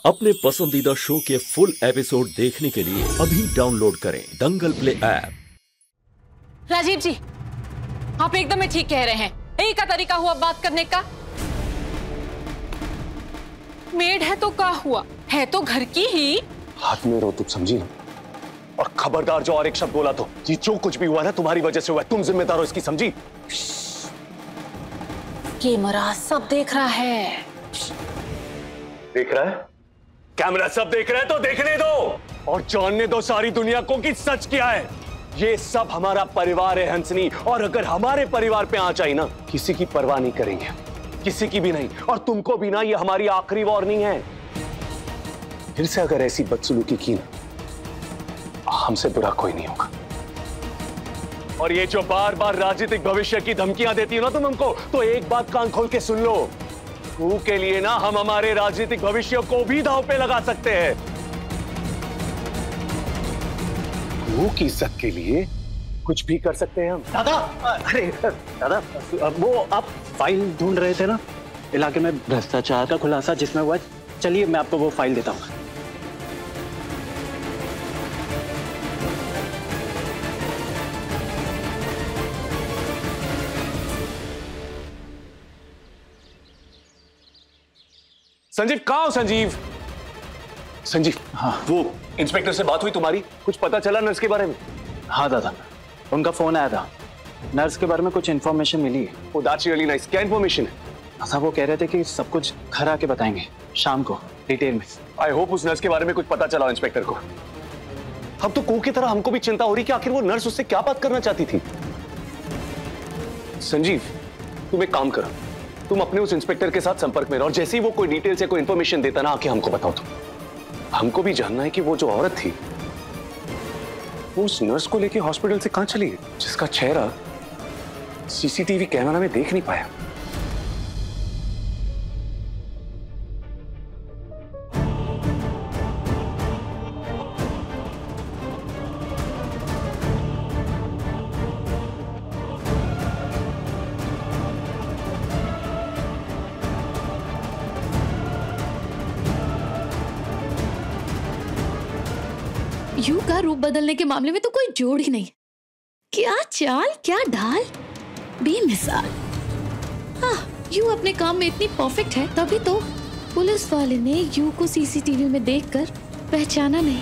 अपने पसंदीदा शो के फुल एपिसोड देखने के लिए अभी डाउनलोड करें दंगल प्ले ऐप। राजीव जी, आप एकदम ही ठीक कह रहे हैं। यही का तरीका हुआ बात करने का। मेड है तो क्या हुआ, है तो घर की ही। हाथ में रो, तुम समझी ना? और खबरदार जो और एक शब्द बोला तो ये जो कुछ भी हुआ ना तुम्हारी वजह से हुआ है। तुम जिम्मेदार हो इसकी, समझी? कैमरा सब देख रहा है। देख रहा है? कैमरा सब देख रहा है तो देखने दो और जानने दो सारी दुनिया को कि सच क्या है। ये सब हमारा परिवार है हंसनी, और अगर हमारे परिवार पे आंच आई ना, किसी की परवाह नहीं करेंगे, किसी की भी नहीं, और तुमको भी ना। ये हमारी आखिरी वार्निंग है। फिर से अगर ऐसी बदसलूकी की ना, हमसे बुरा कोई नहीं होगा। और ये जो बार बार राजनीतिक भविष्य की धमकियां देती हो ना तुम हमको, तो एक बात कान खोल के सुन लो। कुहू के लिए ना हम हमारे राजनीतिक भविष्य को भी दांव पे लगा सकते हैं। कुहू की इज्जत के लिए कुछ भी कर सकते हैं हम। दादा, अरे दादा, वो आप फाइल ढूंढ रहे थे ना, इलाके में भ्रष्टाचार का खुलासा जिसमें हुआ। चलिए मैं आपको वो फाइल देता हूँ। संजीव, कहाँ हो संजीव? संजीव, हाँ, वो इंस्पेक्टर से बात हुई तुम्हारी? कुछ पता चला नर्स के बारे में? हाँ दादा, उनका फोन आया था। नर्स के बारे में कुछ इन्फॉर्मेशन मिली है। Oh, that's really nice. क्या इन्फॉर्मेशन है? दादा वो कह रहे थे कि सब कुछ घर आके बताएंगे शाम को डिटेल में। आई होप उस नर्स के बारे में कुछ पता चला इंस्पेक्टर को। अब तो कुहू की तरह हमको भी चिंता हो रही कि आखिर वो नर्स उससे क्या बात करना चाहती थी। संजीव, तुम एक काम करो, तुम अपने उस इंस्पेक्टर के साथ संपर्क में रहो, और जैसे ही वो कोई डिटेल से कोई इंफॉर्मेशन देता ना, आके हमको बताओ। तुम हमको भी जानना है कि वो जो औरत थी वो उस नर्स को लेके हॉस्पिटल से कहां चली गई, जिसका चेहरा सीसीटीवी कैमरा में देख नहीं पाया। यू का रूप बदलने के मामले में तो कोई जोड़ ही नहीं। क्या चाल, क्या ढाल, बेमिसाल। हाँ, यू अपने काम में इतनी परफेक्ट है, तभी तो पुलिस वाले ने यू को सीसीटीवी में देखकर पहचाना नहीं।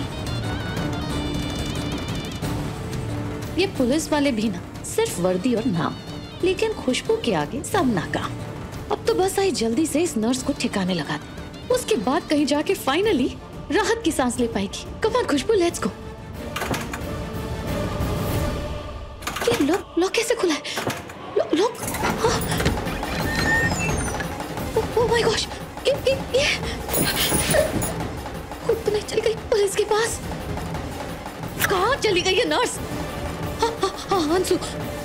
ये पुलिस वाले भी ना, सिर्फ वर्दी और नाम, लेकिन खुशबू के आगे सब नाकाम। अब तो बस आई जल्दी से इस नर्स को ठिकाने लगा दे, उसके बाद कहीं जाके फाइनली राहत की सांस ले पाएगी। Come on Khushboo, let's go. ये लॉक कैसे खुला है? लॉक, ओह माय गॉश, ये खुद तो नहीं चली गई पुलिस के पास? कहाँ चली गई है नर्स? हाँ, अंशु,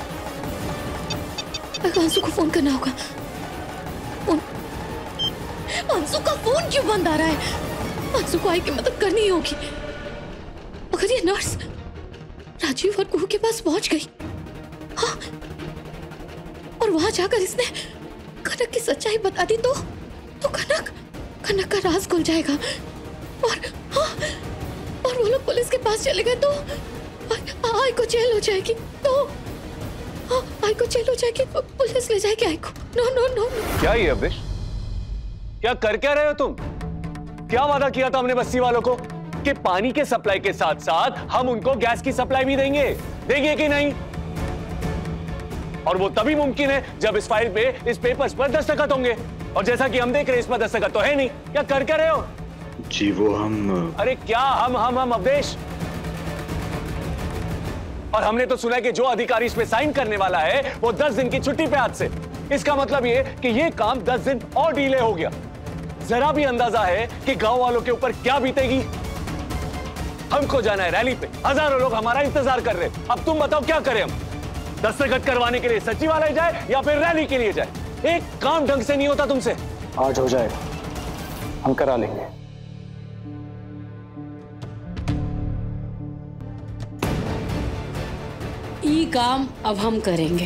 अंशु को फोन करना होगा। अंशु का फोन क्यों बंद आ रहा है? अंशु को आई की मदद करनी ही होगी। अगर ये नर्स राजीव और कुहू के पास पहुंच गई, हाँ, और वहां जाकर इसने कनक की सच्चाई बता दी तो कनक का राज खुल जाएगा, और हाँ, और वो लोग पुलिस के पास चले गए तो आई को जेल हो जाएगी। तो हाँ, आई को जेल हो जाएगी, पुलिस ले जाएगी आई को। No no no no. क्या ये अवनीश, क्या कर क्या रहे हो तुम? क्या वादा किया था हमने बस्ती वालों को कि पानी के सप्लाई के साथ साथ हम उनको गैस की सप्लाई भी देंगे कि नहीं? और वो तभी मुमकिन है जब इस फाइल पे, इस पेपर्स पर दस्तखत होंगे, और जैसा कि हम देख रहे हैं इस पर दस्तखत तो है नहीं। क्या कर क्या रहे हो? जी वो हम, अरे क्या हम अवदेश? और हमने तो सुना है कि जो अधिकारी इस पे साइन करने वाला है वो 10 दिन की छुट्टी पे आज से। इसका मतलब ये कि ये काम 10 दिन और डिले हो गया। जरा भी अंदाजा है कि गांव वालों के ऊपर क्या बीतेगी? हमको जाना है रैली पे, हजारों लोग हमारा इंतजार कर रहे हैं। अब तुम बताओ क्या करें हम? दस्तखत करवाने के लिए सचिवालय जाए या फिर रैली के लिए जाए? एक काम ढंग से नहीं होता तुमसे। आज हो जाएगा, हम करा लेंगे। ये काम अब हम करेंगे।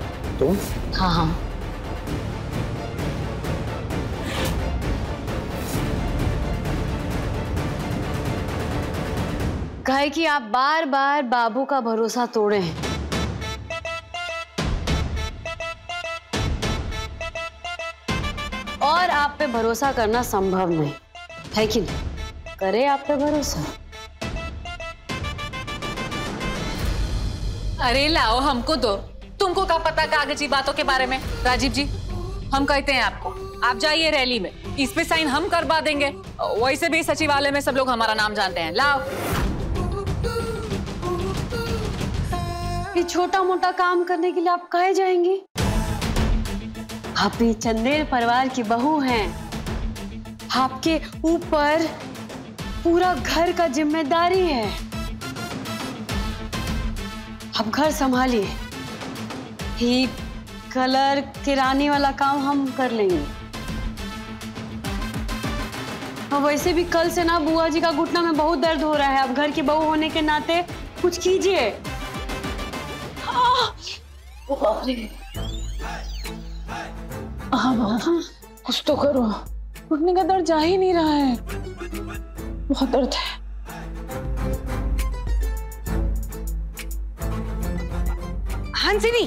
तुम? हाँ हाँ। कहे कि आप बार बार बाबू का भरोसा तोड़े हैं। और आप पे भरोसा करना संभव नहीं है कि नहीं? करे आप पे भरोसा। अरे लाओ, हमको दो। तुमको क्या पता कागजी बातों के बारे में? राजीव जी, हम कहते हैं आपको, आप जाइए रैली में, इस पे साइन हम करवा देंगे। वैसे भी सचिवालय में सब लोग हमारा नाम जानते हैं। लाओ। ये छोटा मोटा काम करने के लिए आप कहे जाएंगी? आप भी चंदेल परिवार की बहू हैं। आपके ऊपर पूरा घर का जिम्मेदारी है। आप घर संभालिए। ही कलर किराने वाला काम हम कर लेंगे। और वैसे भी कल से ना बुआ जी का घुटना में बहुत दर्द हो रहा है। अब घर की बहू होने के नाते कुछ कीजिए। हाँ, कुछ तो करो। घुटने का दर्द जा ही नहीं रहा है, बहुत दर्द है। हंसिनी,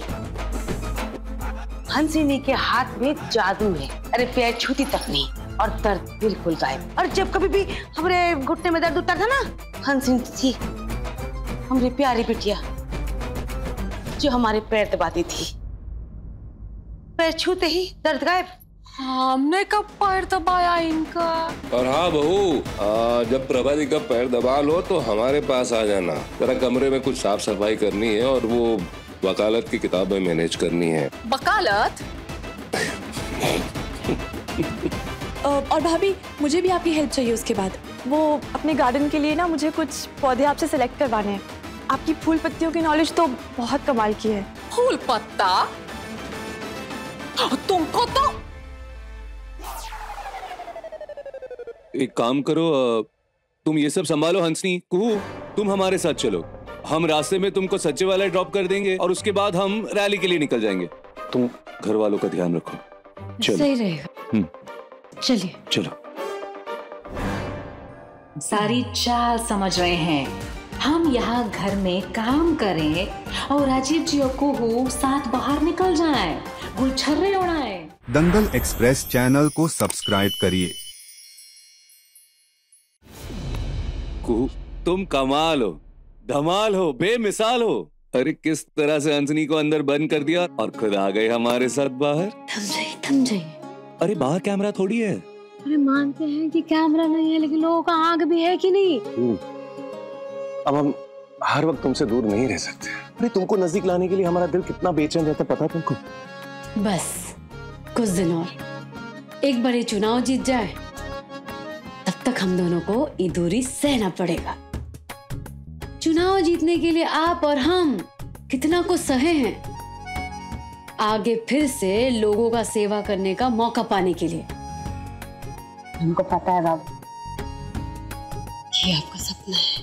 हंसिनी के हाथ में जादू है। अरे पैर छूती तक नहीं और दर्द बिल्कुल गायब। और जब कभी भी हमारे घुटने में दर्द उठता था ना, हंसिनी थी हमारी प्यारी बिटिया जो हमारे पैर दबाती थी। पैर छूते ही दर्द गायब। हमने कब पैर दबाया इनका? और हाँ बहू, जब प्रभा दी का पैर दबा लो तो हमारे पास आ जाना। जरा कमरे में कुछ साफ सफाई करनी है और वो वकालत की किताबें मैनेज करनी है। वकालत? और भाभी, मुझे भी आपकी हेल्प चाहिए उसके बाद। वो अपने गार्डन के लिए ना मुझे कुछ पौधे आपसे सिलेक्ट करवाने हैं। आपकी फूल पत्तियों की नॉलेज तो बहुत कमाल की है। फूल पत्ता? तुमको तो एक काम करो, तुम ये सब संभालो। हंसनी, कुहू, तुम हमारे साथ चलो। हम रास्ते में तुमको सचिवालय ड्रॉप कर देंगे और उसके बाद हम रैली के लिए निकल जाएंगे। तुम घर वालों का ध्यान रखो। चलो। सही रहेगा। चलिए। चलो। सारी चाल समझ रहे हैं। हम यहाँ घर में काम करें और राजीव जी और कुहू साथ बाहर निकल जाएं, गुलछर्रे उड़ाएं। दंगल एक्सप्रेस चैनल को सब्सक्राइब करिए। कुहू, तुम कमाल हो, धमाल हो, बेमिसाल हो। अरे किस तरह से हंसनी को अंदर बंद कर दिया और खुद आ गए हमारे साथ बाहर। थम जाइए। अरे बाहर कैमरा थोड़ी है। अरे मानते हैं कि कैमरा नहीं है, लेकिन लोगों का आंख भी है कि नहीं? अब हम हर वक्त तुमसे दूर नहीं रह सकते। अरे तुमको नजदीक लाने के लिए हमारा दिल कितना बेचैन रहता, पता तुमको? बस कुछ दिन और, एक बड़े चुनाव जीत जाए, तब तक हम दोनों को ये दूरी सहना पड़ेगा। चुनाव जीतने के लिए आप और हम कितना कुछ सहे हैं, आगे फिर से लोगों का सेवा करने का मौका पाने के लिए। हमको पता है बाबू, ये आपका सपना है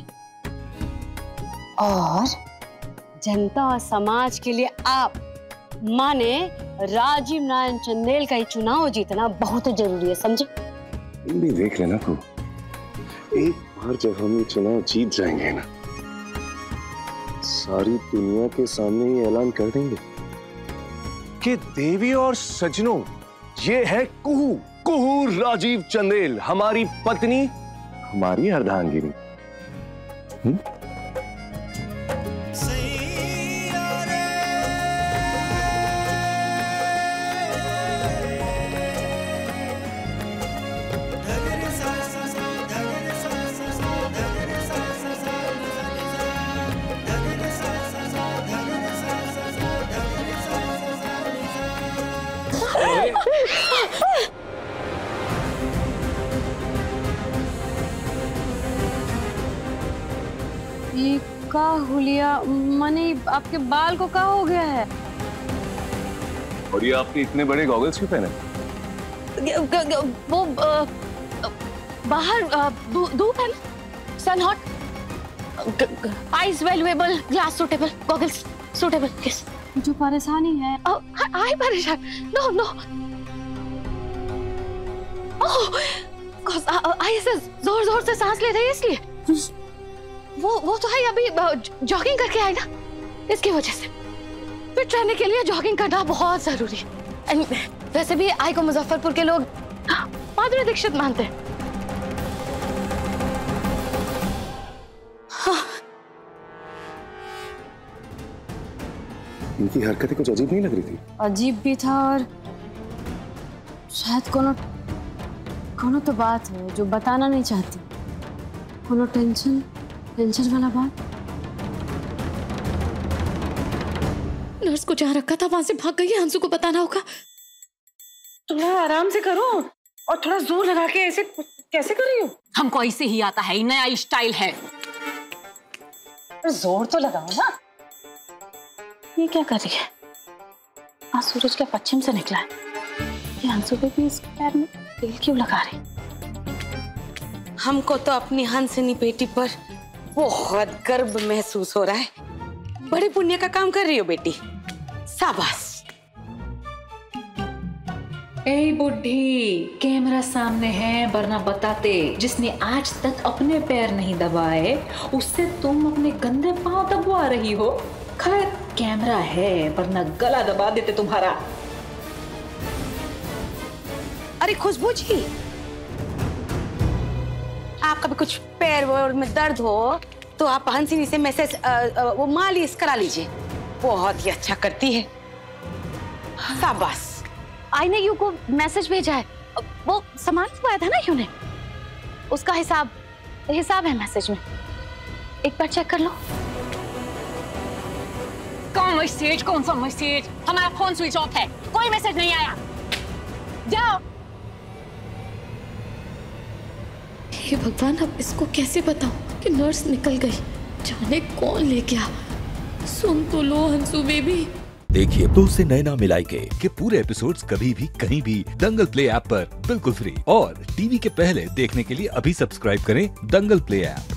और जनता और समाज के लिए आप माने राजीव नारायण चंदेल का ही चुनाव जीतना बहुत जरूरी है, समझे? भी देख लेना को, एक बार जब हम ये चुनाव जीत जाएंगे ना, सारी दुनिया के सामने ये ऐलान कर देंगे कि देवी और सज्जनों, ये है कुहू, कुहू राजीव चंदेल, हमारी पत्नी, हमारी अर्धांगिनी। ये का हुलिया, माने आपके बाल को क्या हो गया है? और ये आपने इतने बड़े गॉगल्स क्यों पहने? वो बाहर धूप है ना, sun hot, eyes valuable, glass suitable, goggles suitable. किस जो परेशानी है? आई परेशान? नो नो, ओह, आई से जोर जोर से सांस ले रही है इसलिए। वो तो है, अभी जॉगिंग करके आई ना, इसकी वजह से फिट रहने के लिए जॉगिंग करना बहुत जरूरी है। वैसे भी आई को मुजफ्फरपुर के लोग माधुरी दीक्षित मानते हैं। हाँ। इनकी हरकतें कुछ अजीब नहीं लग रही थी? अजीब भी था और शायद कोनो तो बात है जो बताना नहीं चाहती। कोनो टेंशन वाला बात। नर्स को जहाँ रखा था वहां से भाग गई है, हंसू को बताना होगा। थोड़ा आराम से करो और थोड़ा जोर लगा के ऐसे कैसे कर रही हो? हमको ऐसे ही आता है, नया स्टाइल है। जोर तो लगाओ ना। ये क्या कर रही है? आज सूरज क्या पश्चिम से निकला है? ये हंसू पे भी इस पैर में तेल क्यों लगा रही? हमको तो अपनी हंसनी बेटी पर बहुत गर्व महसूस हो रहा है। बड़े पुण्य का काम कर रही हो बेटी, शाबाश। ए बुढ़ी, कैमरा सामने है वरना बताते। जिसने आज तक अपने पैर नहीं दबाए उससे तुम अपने गंदे पांव दबवा रही हो। खैर कैमरा है वरना गला दबा देते तुम्हारा। अरे खुशबू जी, आपका भी कुछ पैर में दर्द हो तो आप हंसिनी से मैसेज वो मालिश करा लीजिए, बहुत ही अच्छा करती है। शाबाश। आई ने यू को मैसेज भेजा है, वो सामान मंगवाया था ना यू ने, उसका हिसाब है मैसेज में, एक बार चेक कर लो। कौन सा मैसेज? हमारा फोन स्विच ऑफ है, कोई मैसेज नहीं आया। जाओ। हे भगवान, अब इसको कैसे बताऊं कि नर्स निकल गई, जाने कौन ले गया। सुन तो लो हंसू बेबी। देखिए 2 से नैना मिलाइके के पूरे एपिसोड्स कभी भी कहीं भी दंगल प्ले ऐप पर बिल्कुल फ्री। और टीवी के पहले देखने के लिए अभी सब्सक्राइब करें दंगल प्ले ऐप।